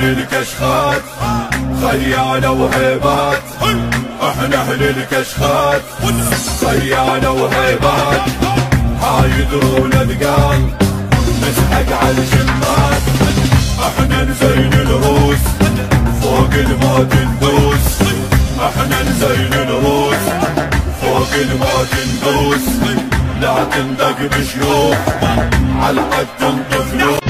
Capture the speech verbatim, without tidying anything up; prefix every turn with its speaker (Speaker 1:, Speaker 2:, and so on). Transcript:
Speaker 1: اهل الكشخات خيانة وهيبات، احنا اهل الكشخات خيانة وهيبات، حايدرون ثقال نسحق على الشمات، احنا نزين الروس فوق الموت ندوس، احنا نزين الروس فوق الموت ندوس، لا تندق بشيوخ عالقد تنطف لوح.